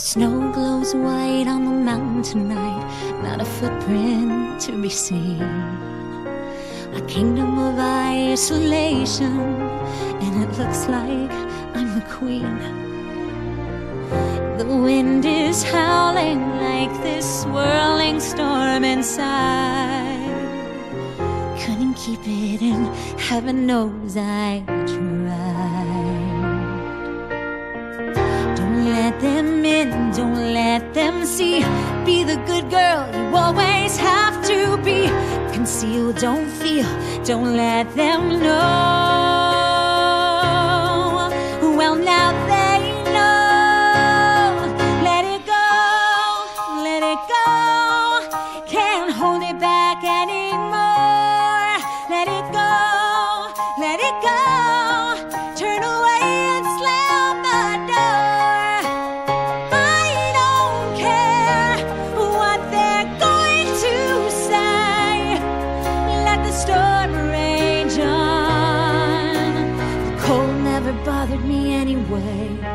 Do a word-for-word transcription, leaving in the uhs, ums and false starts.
Snow glows white on the mountain tonight, not a footprint to be seen. A kingdom of isolation, and it looks like I'm the queen. The wind is howling like this swirling storm inside. Couldn't keep it in, heaven knows I tried. Don't let them in, don't let them see. Be the good girl you always have to be. Conceal, don't feel, don't let them know. Well, now they know. Let it go, let it go. Can't hold it back anymore. Let it go, let it go. Turn away and slam the door. I don't care what they're going to say. Let the storm rage on. The cold never bothered me anyway.